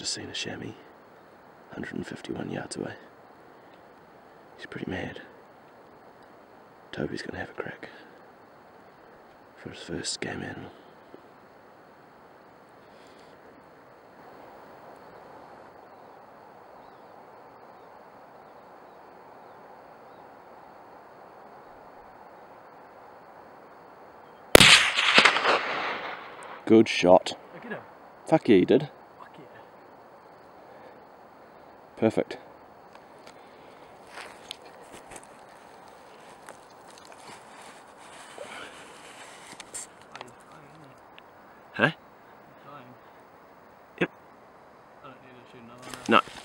just seen a chamois, 151 yards away. He's pretty mad. Toby's gonna have a crack for his first game animal. Good shot. Look at him. Fuck yeah, you did. Fuck yeah. Perfect. Huh? Yep. Yep. I don't need to shoot another one. No.